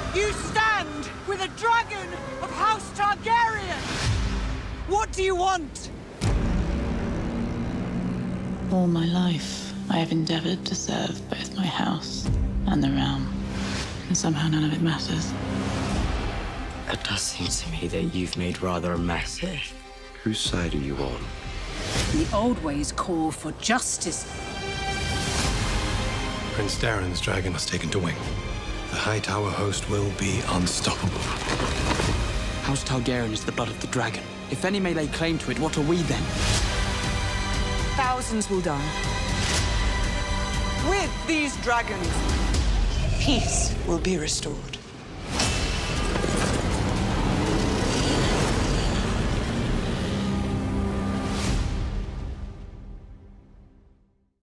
You stand with a dragon of House Targaryen! What do you want? All my life, I have endeavored to serve both my house and the realm. And somehow none of it matters. It does seem to me that you've made rather a mess here. Whose side are you on? The old ways call for justice. Prince Darren's dragon has taken to wing. The High Tower host will be unstoppable. House Targaryen is the blood of the dragon. If any may lay claim to it, what are we then? Thousands will die. With these dragons, peace will be restored.